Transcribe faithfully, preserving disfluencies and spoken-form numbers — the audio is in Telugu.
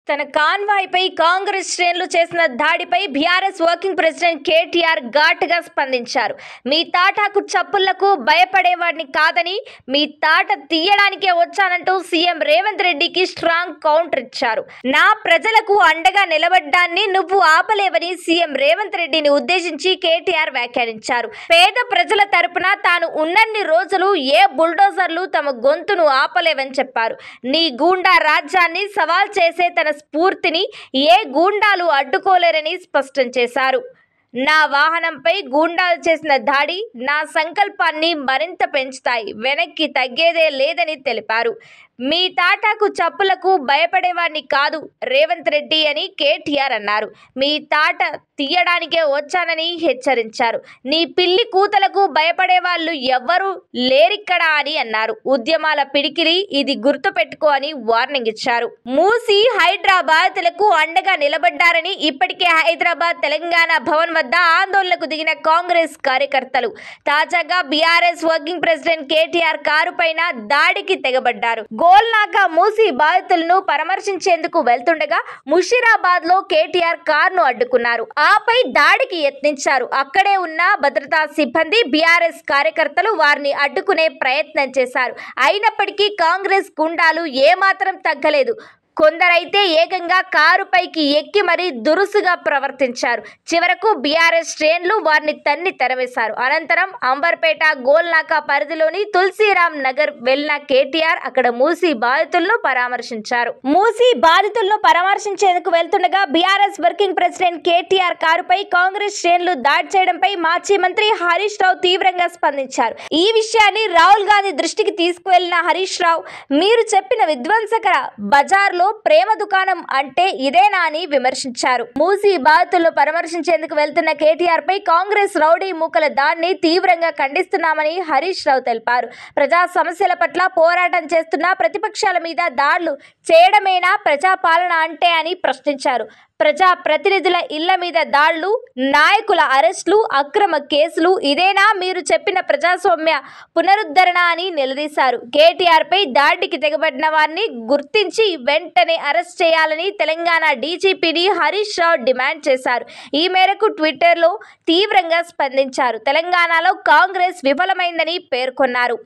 తన కాన్వాయ్పై కాంగ్రెస్ శ్రేణులు చేసిన దాడిపై బీఆర్ఎస్ వర్కింగ్ ప్రెసిడెంట్ కేటీఆర్ ఘాటుగా స్పందించారు. మీ తాటాకు చప్పుళ్లకు భయపడేవాడిని కాదని, మీ తాట తీయడానికే వచ్చానంటూ సీఎం రేవంత్ రెడ్డికి స్ట్రాంగ్ కౌంటర్ ఇచ్చారు. నా ప్రజలకు అండగా నిలబడ్డాన్ని నువ్వు ఆపలేవని సీఎం రేవంత్ రెడ్డిని ఉద్దేశించి కేటీఆర్ వ్యాఖ్యానించారు. పేద ప్రజల తరపున తాను ఉన్నన్ని రోజులు ఏ బుల్డోజర్లు తమ గొంతును ఆపలేవని చెప్పారు. నీ గూండా రాజ్యాన్ని సవాల్ చేసే తన స్ఫూర్తిని ఏ గూండాలు అడ్డుకోలేరని స్పష్టం చేశారు. నా వాహనంపై గూండాలు చేసిన దాడి నా సంకల్పాన్ని మరింత పెంచుతాయి, వెనక్కి తగ్గేదే లేదని తెలిపారు. మీ తాటాకు చప్పులకు భయపడేవాడిని కాదు రేవంత్ రెడ్డి అని కేటీఆర్ అన్నారు. మీ తాట తీయడానికే వచ్చానని హెచ్చరించారు. నీ పిల్లి కూతలకు భయపడే వాళ్ళు ఎవ్వరూ లేరిక్కడా అని అన్నారు. ఉద్యమాల పిడికిలి ఇది గుర్తు పెట్టుకో అని వార్నింగ్ ఇచ్చారు. మూసి హైదరాబాద్లకు అండగా నిలబడ్డారని ఇప్పటికే హైదరాబాద్ తెలంగాణ భవన్ వద్ద ఆందోళనకు దిగిన కాంగ్రెస్ కార్యకర్తలు తాజాగా BRS working president KTR car పైన దాడికి తెగబడ్డారు. గోల్నాక మూసి బాధితులను పరామర్శించేందుకు వెళ్తుండగా ముషీరాబాద్ లో కేటీఆర్ కారును అడ్డుకున్నారు. ఆపై దాడికి యత్నించారు. అక్కడే ఉన్న భద్రతా సిబ్బంది, బీఆర్ఎస్ కార్యకర్తలు వారిని అడ్డుకునే ప్రయత్నం చేశారు. అయినప్పటికీ కాంగ్రెస్ గుండాలు ఏమాత్రం తగ్గలేదు. కొందరైతే ఏకంగా కారుపైకి ఎక్కి మరీ దురుసుగా ప్రవర్తించారు. చివరకు బీఆర్ఎస్ శ్రేణులు వారిని తన్ని తెరవేశారు. అనంతరం అంబర్పేట గోల్నాక పరిధిలోని తులసిరామ్ నగర్ వెళ్లిన కేటీఆర్ అక్కడ మూసి బాధితులను పరామర్శించారు. మూసి బాధితులను పరామర్శించేందుకు వెళ్తుండగా బీఆర్ఎస్ వర్కింగ్ ప్రెసిడెంట్ కేటీఆర్ కారుపై కాంగ్రెస్ శ్రేణులు దాడి చేయడంపై మాజీ మంత్రి హరీష్ రావు తీవ్రంగా స్పందించారు. ఈ విషయాన్ని రాహుల్ గాంధీ దృష్టికి తీసుకువెళ్లిన హరీష్ రావు, మీరు చెప్పిన విధ్వంసకర బజార్లో ప్రేమ దుకాణం అంటే ఇదేనా అని విమర్శించారు. మూసి బాధితులను పరామర్శించేందుకు వెళ్తున్న కేటీఆర్ పై కాంగ్రెస్ రౌడీ మూకల దాడిని తీవ్రంగా ఖండిస్తున్నామని హరీష్ రావు తెలిపారు. ప్రజా సమస్యల పట్ల పోరాటం చేస్తున్న ప్రతిపక్షాల మీద దాడులు చేయడమేనా ప్రజాపాలన అంటే అని ప్రశ్నించారు. ప్రజా ప్రతినిధుల ఇళ్ల మీద దాడులు, నాయకుల అరెస్టులు, అక్రమ కేసులు ఇదేనా మీరు చెప్పిన ప్రజాస్వామ్య పునరుద్ధరణ అని నిలదీశారు. కేటీఆర్ పై దాడికి తెగబడిన వారిని గుర్తించి వెంటనే అరెస్ట్ చేయాలని తెలంగాణ డీజీపీని హరీష్ రావు డిమాండ్ చేశారు. ఈ మేరకు ట్విట్టర్లో తీవ్రంగా స్పందించారు. తెలంగాణలో కాంగ్రెస్ విఫలమైందని పేర్కొన్నారు.